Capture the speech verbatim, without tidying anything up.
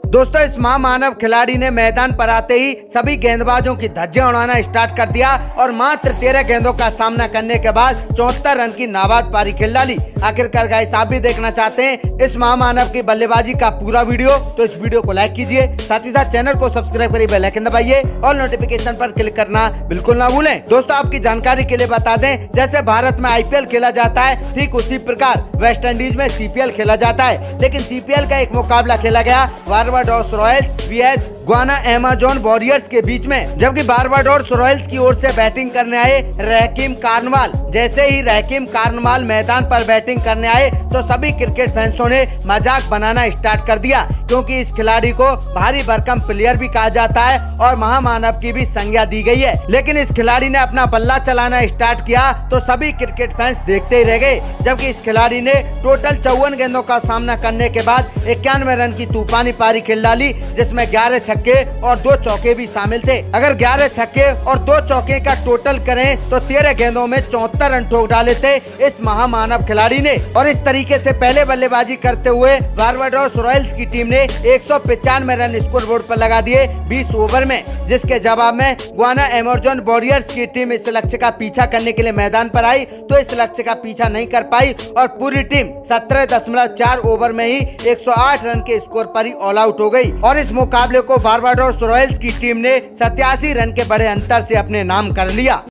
दोस्तों इस महामानव खिलाड़ी ने मैदान पर आते ही सभी गेंदबाजों की धज्जियां उड़ाना स्टार्ट कर दिया और मात्र तेरह गेंदों का सामना करने के बाद चौहत्तर रन की नाबाद पारी खेल डाली। आखिरकार गाइस आप भी देखना चाहते हैं इस महामानव की बल्लेबाजी का पूरा वीडियो, तो इस वीडियो को लाइक कीजिए, साथ ही साथ चैनल को सब्सक्राइब करिए, बेल आइकन दबाइए और नोटिफिकेशन पर क्लिक करना बिल्कुल ना भूलें। दोस्तों आपकी जानकारी के लिए बता दें, जैसे भारत में आईपीएल खेला जाता है ठीक उसी प्रकार वेस्ट इंडीज में सीपीएल खेला जाता है, लेकिन सीपीएल का एक मुकाबला खेला गया Barbados Royals vs Guyana Amazon Warriors के बीच में, जबकि बारबाडोस रॉयल्स की ओर से बैटिंग करने आए रहीम कार्नवाल। जैसे ही रहीम कार्नवाल मैदान पर बैटिंग करने आए तो सभी क्रिकेट फैंसों ने मजाक बनाना स्टार्ट कर दिया, क्योंकि इस खिलाड़ी को भारी भरकम प्लेयर भी कहा जाता है और महामानव की भी संज्ञा दी गई है। लेकिन इस खिलाड़ी ने अपना बल्ला चलाना स्टार्ट किया तो सभी क्रिकेट फैंस देखते ही रह गए, जबकि इस खिलाड़ी ने टोटल चौवन गेंदों का सामना करने के बाद इक्यानवे रन की तूफानी पारी खेल डाली, जिसमें ग्यारह छक्के और दो चौके भी शामिल थे। अगर ग्यारह छक्के और दो चौके का टोटल करें तो तेरह गेंदों में चौहत्तर रन ठोक डाले थे इस महामानव खिलाड़ी ने। और इस तरीके से पहले बल्लेबाजी करते हुए बारबाडोस रॉयल्स की टीम ने एक सौ पचानवे रन स्कोर बोर्ड पर लगा दिए बीस ओवर में, जिसके जवाब में गुयाना अमेज़न वॉरियर्स की टीम इस लक्ष्य का पीछा करने के लिए मैदान पर आई तो इस लक्ष्य का पीछा नहीं कर पाई और पूरी टीम सत्रह दशमलव चार ओवर में ही एक सौ आठ रन के स्कोर पर ही ऑल आउट हो गई और इस मुकाबले को बारबाडोस रॉयल्स की टीम ने सत्तासी रन के बड़े अंतर से अपने नाम कर लिया।